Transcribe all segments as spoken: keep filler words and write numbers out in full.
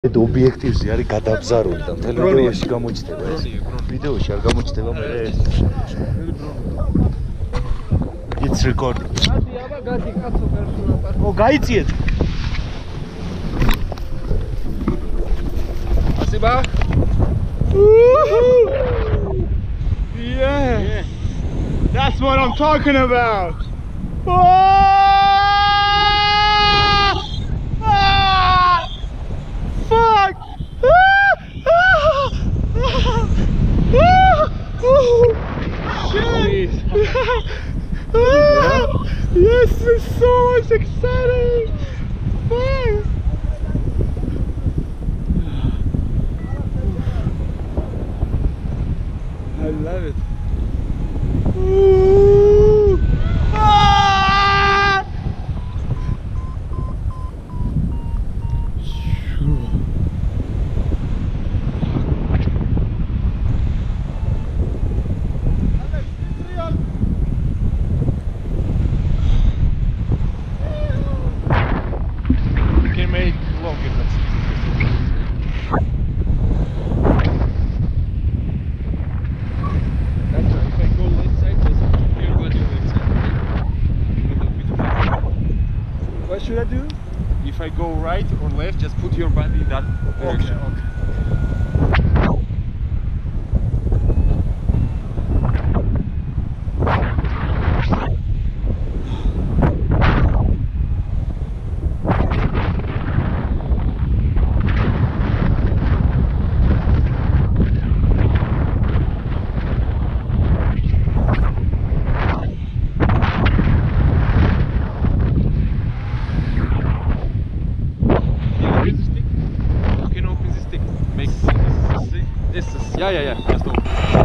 ობიექტივზე არის გადაბზარული და მთელ ვიდეოში გამოჩნდება ეს. ვიდეოში არ გამოჩნდება მე ეს. It's recording. გადი აბა გადი კაცო პერსონა პარტი. ო გაიწიეთ. ასიბა? Yeah. That's what I'm talking about. Oh! Ah! Fuck! Shit! Yes, this is so much exciting! Fuck! I love it. Ooh. Ah! You can make longer, but that's right. If I go left side, just put your body left side. It will be the best. What should I do? If I go right or left, just put your body in that direction. Okay, okay. Yeah, yeah, yeah, just open.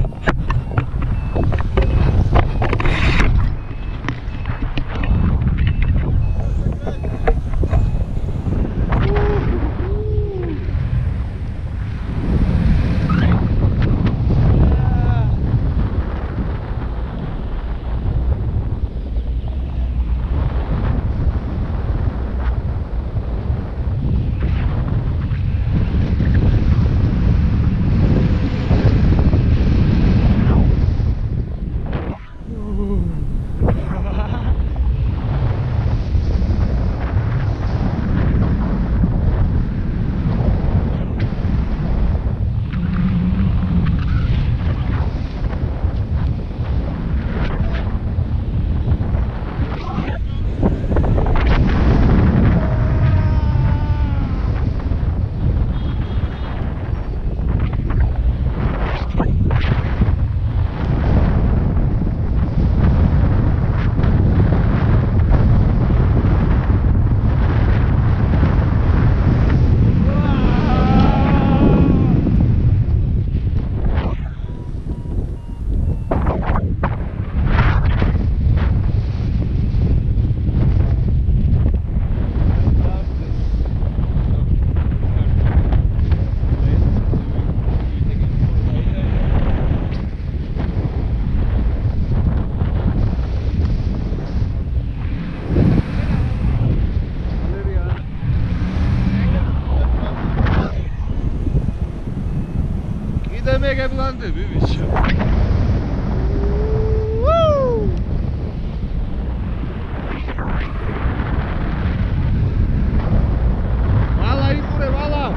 Mega blonde, bicho. Woo! Vai lá aí, pure, vai lá.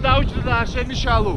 დაუჭდა შენი შალუ.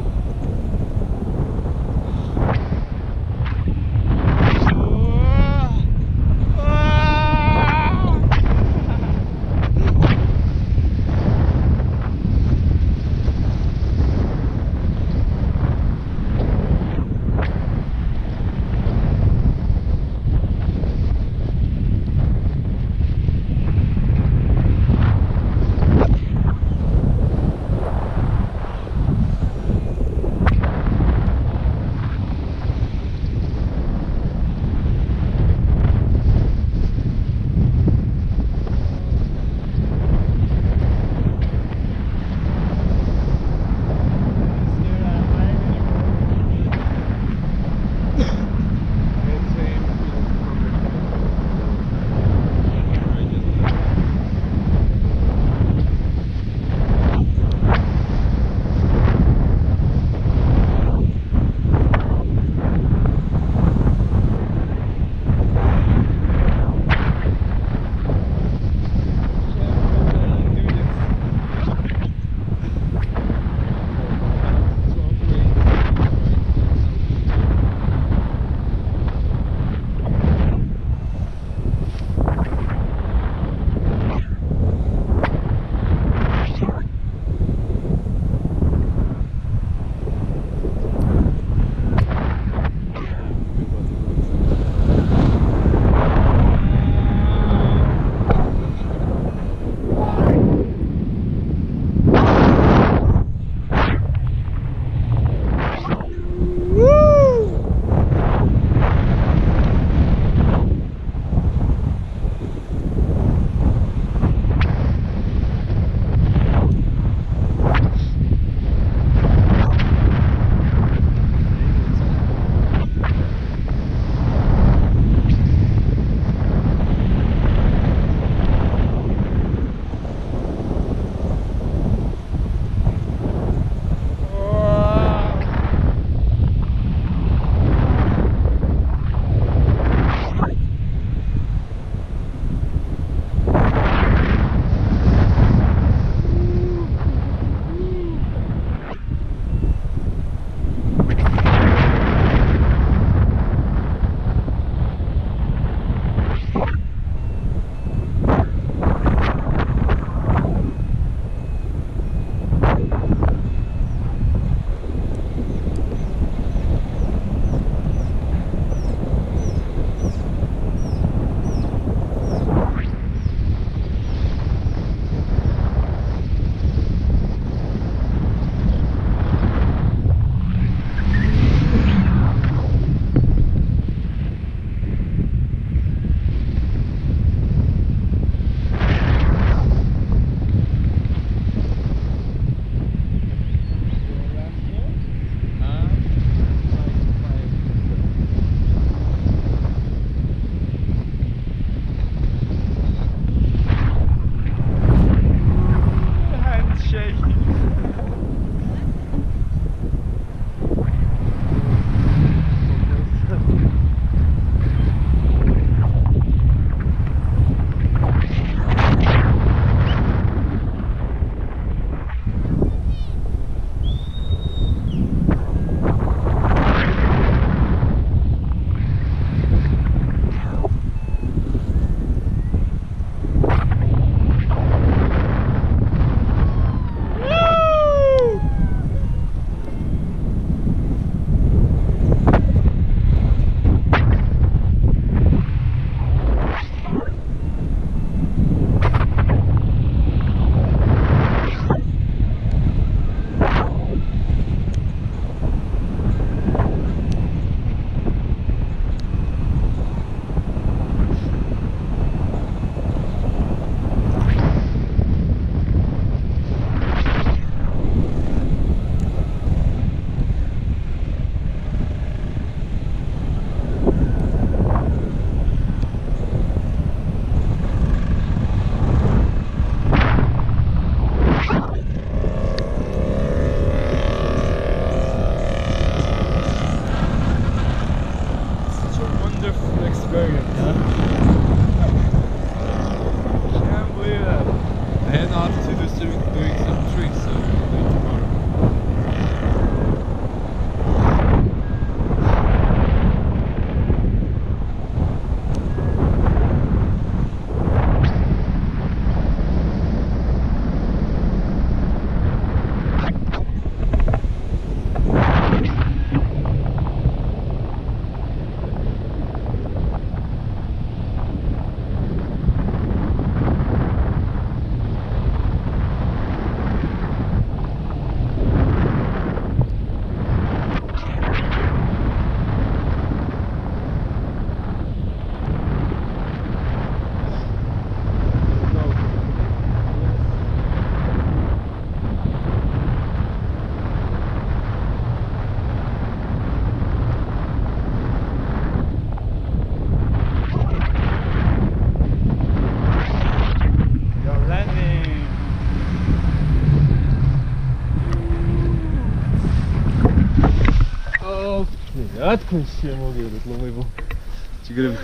რა თქმა შემოგიოდეთ ლომებო. ჭიგრები.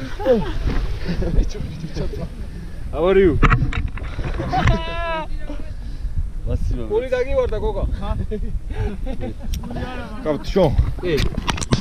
How are you? მასიმა. გული დაგივარდა გოგა. კავთ შო. კი.